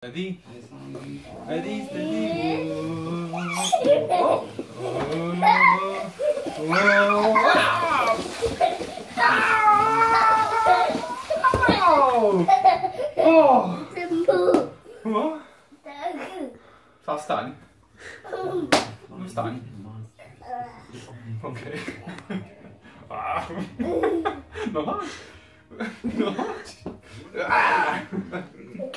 Steady. Steady, steady. Oh. Oh. Oh. Fa stani? Non stani? Ok. No. No. Ah.